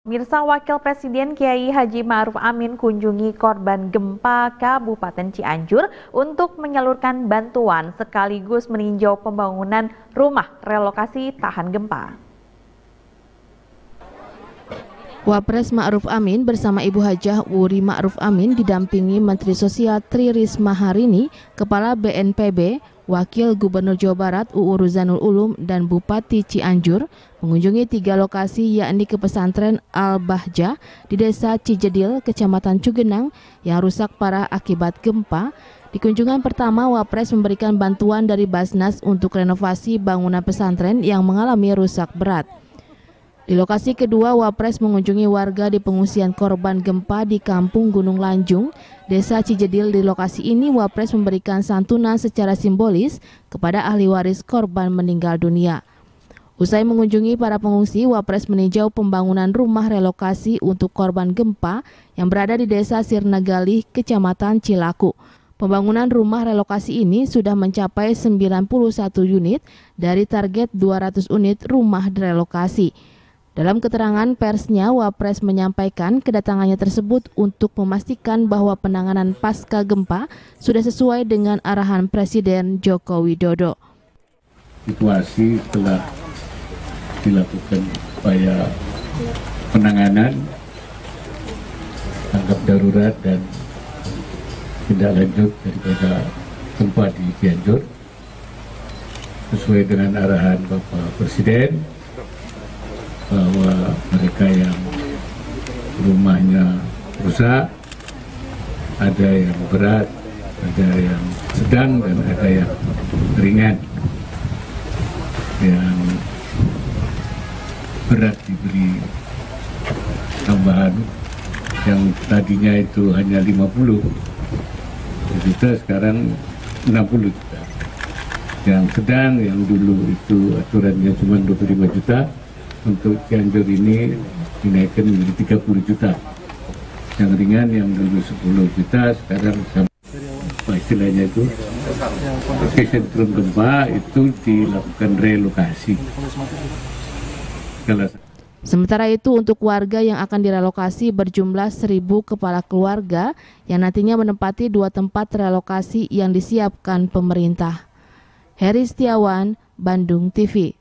Mirsa, Wakil Presiden Kiai Haji Ma'ruf Amin kunjungi korban gempa Kabupaten Cianjur untuk menyalurkan bantuan sekaligus meninjau pembangunan rumah relokasi tahan gempa. Wapres Ma'ruf Amin bersama Ibu Hajah Wuri Ma'ruf Amin didampingi Menteri Sosial Tri Risma Harini, Kepala BNPB, Wakil Gubernur Jawa Barat UU Ruzanul Ulum dan Bupati Cianjur mengunjungi 3 lokasi yakni ke pesantren Al-Bahjah di Desa Cijedil, Kecamatan Cugenang yang rusak parah akibat gempa. Di kunjungan pertama, Wapres memberikan bantuan dari Basnas untuk renovasi bangunan pesantren yang mengalami rusak berat. Di lokasi kedua, Wapres mengunjungi warga di pengungsian korban gempa di Kampung Gunung Lanjung, Desa Cijedil. Di lokasi ini, Wapres memberikan santunan secara simbolis kepada ahli waris korban meninggal dunia. Usai mengunjungi para pengungsi, Wapres meninjau pembangunan rumah relokasi untuk korban gempa yang berada di Desa Sirnagalih, Kecamatan Cilaku. Pembangunan rumah relokasi ini sudah mencapai 91 unit dari target 200 unit rumah direlokasi. Dalam keterangan persnya, Wapres menyampaikan kedatangannya tersebut untuk memastikan bahwa penanganan pasca gempa sudah sesuai dengan arahan Presiden Joko Widodo. Situasi telah dilakukan upaya penanganan, tanggap darurat dan tindak lanjut daripada gempa di Cianjur sesuai dengan arahan Bapak Presiden, bahwa mereka yang rumahnya rusak, ada yang berat, ada yang sedang, dan ada yang ringan. Yang berat diberi tambahan, yang tadinya itu hanya 50 juta, sekarang 60 juta. Yang sedang, yang dulu itu aturannya cuma 25 juta, untuk Cianjur ini dinaikkan menjadi 30 juta. Yang ringan yang dulu 10 juta sekarang sama, istilahnya itu epicentrum gempa itu dilakukan relokasi. Sementara itu, untuk warga yang akan direlokasi berjumlah 1.000 kepala keluarga yang nantinya menempati 2 tempat relokasi yang disiapkan pemerintah. Heri Setiawan, Bandung TV.